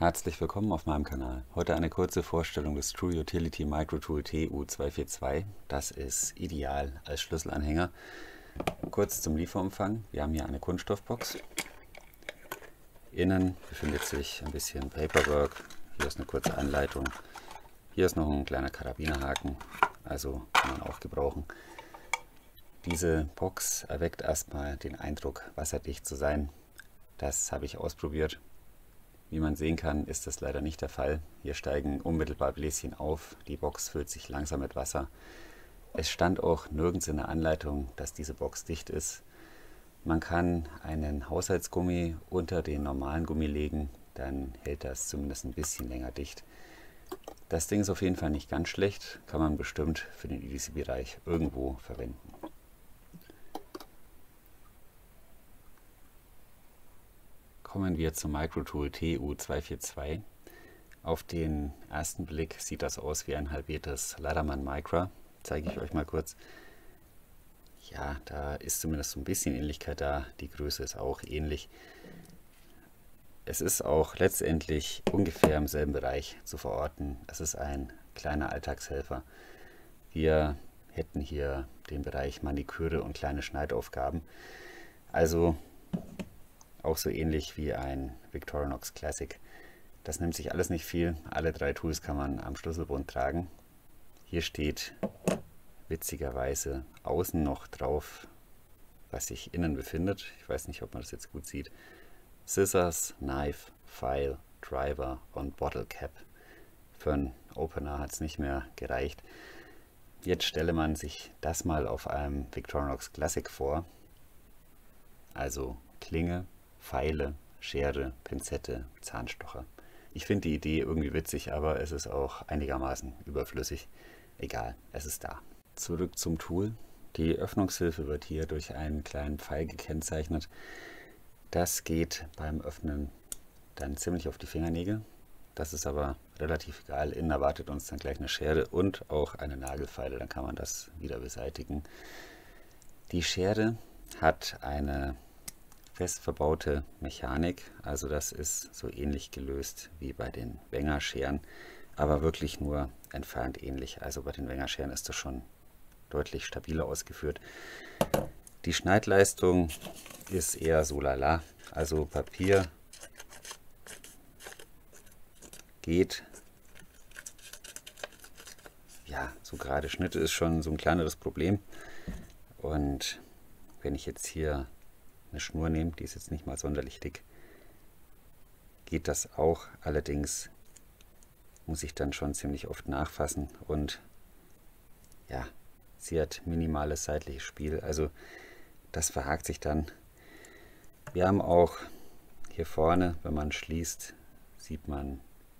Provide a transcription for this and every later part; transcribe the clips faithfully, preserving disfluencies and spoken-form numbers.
Herzlich willkommen auf meinem Kanal. Heute eine kurze Vorstellung des True Utility Micro Tool T U zwei vier zwei. Das ist ideal als Schlüsselanhänger. Kurz zum Lieferumfang. Wir haben hier eine Kunststoffbox. Innen befindet sich ein bisschen Paperwork. Hier ist eine kurze Anleitung. Hier ist noch ein kleiner Karabinerhaken, also kann man auch gebrauchen. Diese Box erweckt erstmal den Eindruck, wasserdicht zu sein. Das habe ich ausprobiert. Wie man sehen kann, ist das leider nicht der Fall. Hier steigen unmittelbar Bläschen auf, die Box füllt sich langsam mit Wasser. Es stand auch nirgends in der Anleitung, dass diese Box dicht ist. Man kann einen Haushaltsgummi unter den normalen Gummi legen, dann hält das zumindest ein bisschen länger dicht. Das Ding ist auf jeden Fall nicht ganz schlecht, kann man bestimmt für den E D C-Bereich irgendwo verwenden. Kommen wir zum Micro Tool T U zwei vier zwei. Auf den ersten Blick sieht das aus wie ein halbiertes Leatherman Micra. Zeige ich euch mal kurz. Ja, da ist zumindest so ein bisschen Ähnlichkeit da. Die Größe ist auch ähnlich. Es ist auch letztendlich ungefähr im selben Bereich zu verorten. Es ist ein kleiner Alltagshelfer. Wir hätten hier den Bereich Maniküre und kleine Schneidaufgaben. Also auch so ähnlich wie ein Victorinox Classic. Das nimmt sich alles nicht viel. Alle drei Tools kann man am Schlüsselbund tragen. Hier steht witzigerweise außen noch drauf, was sich innen befindet. Ich weiß nicht, ob man das jetzt gut sieht. Scissors, Knife, File, Driver und Bottle Cap. Für einen Opener hat es nicht mehr gereicht. Jetzt stelle man sich das mal auf einem Victorinox Classic vor. Also Klinge, Pfeile, Schere, Pinzette, Zahnstocher. Ich finde die Idee irgendwie witzig, aber es ist auch einigermaßen überflüssig. Egal, es ist da. Zurück zum Tool. Die Öffnungshilfe wird hier durch einen kleinen Pfeil gekennzeichnet. Das geht beim Öffnen dann ziemlich auf die Fingernägel. Das ist aber relativ egal. Innen erwartet uns dann gleich eine Schere und auch eine Nagelfeile. Dann kann man das wieder beseitigen. Die Schere hat eine fest verbaute Mechanik, also das ist so ähnlich gelöst wie bei den Wenger-Scheren, aber wirklich nur entfernt ähnlich. Also bei den Wenger-Scheren ist das schon deutlich stabiler ausgeführt. Die Schneidleistung ist eher so lala, also Papier geht. Ja, so gerade Schnitte ist schon so ein kleineres Problem. Und wenn ich jetzt hier eine Schnur nehme, die ist jetzt nicht mal sonderlich dick, geht das auch. Allerdings muss ich dann schon ziemlich oft nachfassen und ja, sie hat minimales seitliches Spiel, also das verhakt sich dann. Wir haben auch hier vorne, wenn man schließt, sieht man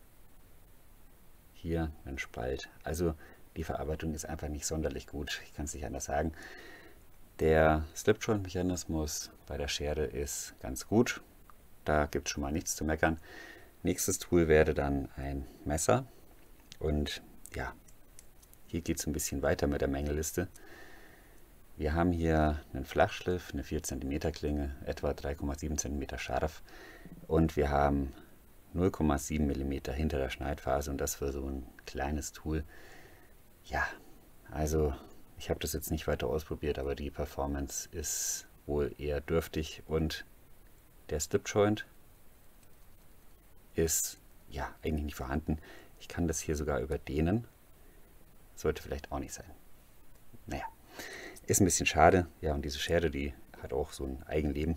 hier einen Spalt. Also die Verarbeitung ist einfach nicht sonderlich gut, ich kann es nicht anders sagen. Der Slip-Joint-Mechanismus bei der Schere ist ganz gut. Da gibt es schon mal nichts zu meckern. Nächstes Tool wäre dann ein Messer. Und ja, hier geht es ein bisschen weiter mit der Mängelliste. Wir haben hier einen Flachschliff, eine vier Zentimeter Klinge, etwa drei Komma sieben Zentimeter scharf. Und wir haben null Komma sieben Millimeter hinter der Schneidphase und das für so ein kleines Tool. Ja, also ich habe das jetzt nicht weiter ausprobiert, aber die Performance ist wohl eher dürftig und der Slip-Joint ist ja eigentlich nicht vorhanden. Ich kann das hier sogar überdehnen. Sollte vielleicht auch nicht sein. Naja, ist ein bisschen schade. Ja, und diese Schere, die hat auch so ein Eigenleben.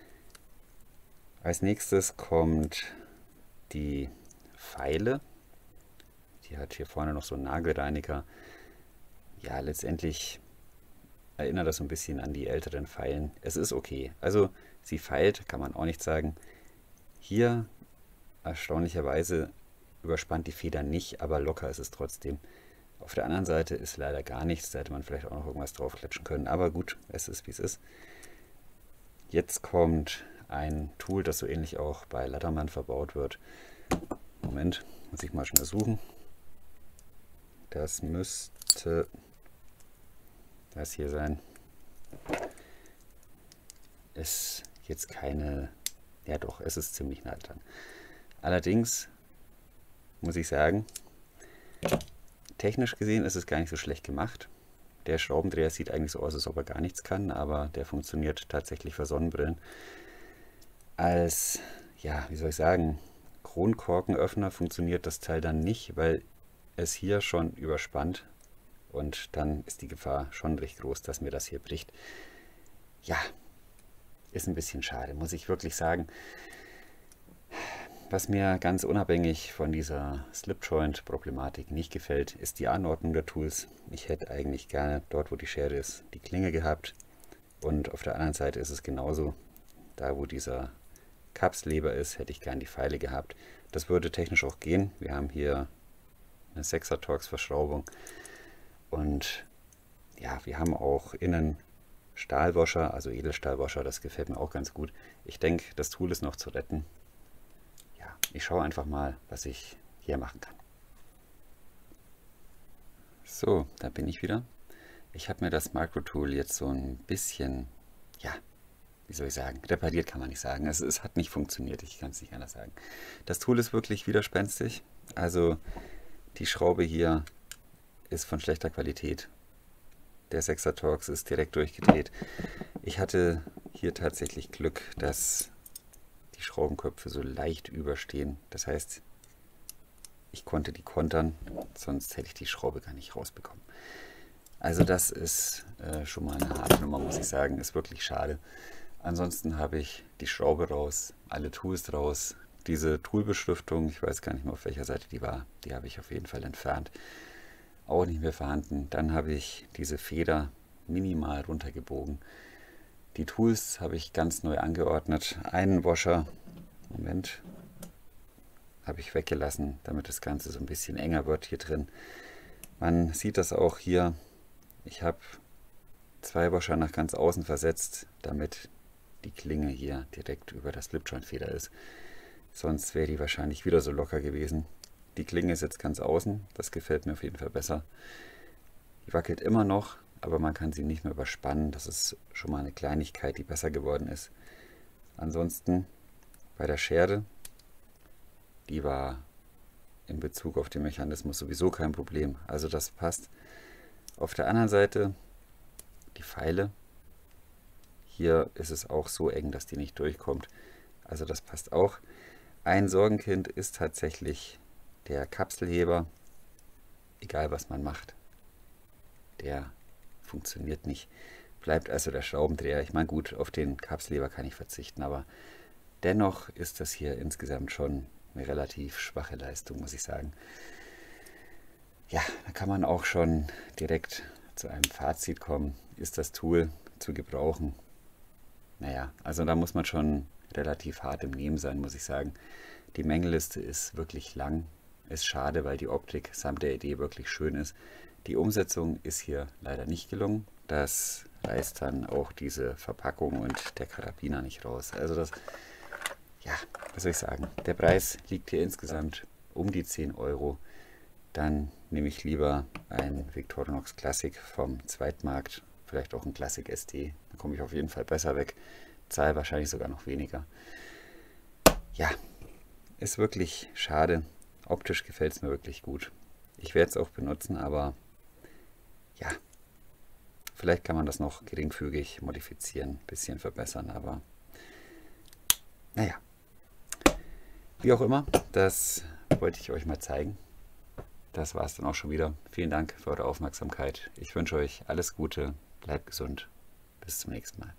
Als nächstes kommt die Feile. Die hat hier vorne noch so einen Nagelreiniger. Ja, letztendlich erinnert das so ein bisschen an die älteren Feilen. Es ist okay. Also sie feilt, kann man auch nicht sagen. Hier erstaunlicherweise überspannt die Feder nicht, aber locker ist es trotzdem. Auf der anderen Seite ist leider gar nichts. Da hätte man vielleicht auch noch irgendwas draufklatschen können. Aber gut, es ist wie es ist. Jetzt kommt ein Tool, das so ähnlich auch bei Leatherman verbaut wird. Moment, muss ich mal schnell suchen. Das müsste das hier sein. Ist jetzt keine, ja doch, es ist ziemlich nah dran. Allerdings muss ich sagen, technisch gesehen ist es gar nicht so schlecht gemacht. Der Schraubendreher sieht eigentlich so aus, als ob er gar nichts kann, aber der funktioniert tatsächlich für Sonnenbrillen. Als, ja, wie soll ich sagen, Kronkorkenöffner funktioniert das Teil dann nicht, weil es hier schon überspannt und dann ist die Gefahr schon recht groß, dass mir das hier bricht. Ja, ist ein bisschen schade, muss ich wirklich sagen. Was mir ganz unabhängig von dieser Slip-Joint-Problematik nicht gefällt, ist die Anordnung der Tools. Ich hätte eigentlich gerne dort, wo die Schere ist, die Klinge gehabt. Und auf der anderen Seite ist es genauso. Da, wo dieser Kapsleber ist, hätte ich gerne die Pfeile gehabt. Das würde technisch auch gehen. Wir haben hier eine sechser Torx-Verschraubung. Und ja, wir haben auch innen Stahlwascher, also Edelstahlwascher. Das gefällt mir auch ganz gut. Ich denke, das Tool ist noch zu retten. Ich schaue einfach mal, was ich hier machen kann. So, da bin ich wieder. Ich habe mir das Micro Tool jetzt so ein bisschen, ja, wie soll ich sagen, repariert kann man nicht sagen. Es, es hat nicht funktioniert, ich kann es nicht anders sagen. Das Tool ist wirklich widerspenstig. Also die Schraube hier ist von schlechter Qualität. Der sechser Torx ist direkt durchgedreht. Ich hatte hier tatsächlich Glück, dass die Schraubenköpfe so leicht überstehen. Das heißt, ich konnte die kontern, sonst hätte ich die Schraube gar nicht rausbekommen. Also das ist äh, schon mal eine harte Nummer, muss ich sagen. Ist wirklich schade. Ansonsten habe ich die Schraube raus, alle Tools raus. Diese Toolbeschriftung, ich weiß gar nicht mehr, auf welcher Seite die war, die habe ich auf jeden Fall entfernt. Auch nicht mehr vorhanden. Dann habe ich diese Feder minimal runtergebogen. Die Tools habe ich ganz neu angeordnet. Einen Washer, Moment, habe ich weggelassen, damit das Ganze so ein bisschen enger wird hier drin. Man sieht das auch hier. Ich habe zwei Washer nach ganz außen versetzt, damit die Klinge hier direkt über der Slipjoint-Feder ist. Sonst wäre die wahrscheinlich wieder so locker gewesen. Die Klinge ist jetzt ganz außen, das gefällt mir auf jeden Fall besser. Die wackelt immer noch, aber man kann sie nicht mehr überspannen. Das ist schon mal eine Kleinigkeit, die besser geworden ist. Ansonsten bei der Schere, die war in Bezug auf den Mechanismus sowieso kein Problem. Also das passt. Auf der anderen Seite die Pfeile. Hier ist es auch so eng, dass die nicht durchkommt. Also das passt auch. Ein Sorgenkind ist tatsächlich der Kapselheber. Egal was man macht, der funktioniert nicht. Bleibt also der Schraubendreher. Ich meine, gut, auf den Kapselheber kann ich verzichten, aber dennoch ist das hier insgesamt schon eine relativ schwache Leistung, muss ich sagen. Ja, da kann man auch schon direkt zu einem Fazit kommen. Ist das Tool zu gebrauchen? Naja, also da muss man schon relativ hart im Nehmen sein, muss ich sagen. Die Mängelliste ist wirklich lang. Ist schade, weil die Optik samt der Idee wirklich schön ist. Die Umsetzung ist hier leider nicht gelungen. Das reißt dann auch diese Verpackung und der Karabiner nicht raus. Also das, ja, was soll ich sagen? Der Preis liegt hier insgesamt um die zehn Euro. Dann nehme ich lieber ein Victorinox Classic vom Zweitmarkt. Vielleicht auch ein Classic S D. Da komme ich auf jeden Fall besser weg. Zahle wahrscheinlich sogar noch weniger. Ja, ist wirklich schade. Optisch gefällt es mir wirklich gut. Ich werde es auch benutzen, aber ja, vielleicht kann man das noch geringfügig modifizieren, ein bisschen verbessern, aber naja. Wie auch immer, das wollte ich euch mal zeigen. Das war es dann auch schon wieder. Vielen Dank für eure Aufmerksamkeit. Ich wünsche euch alles Gute, bleibt gesund. Bis zum nächsten Mal.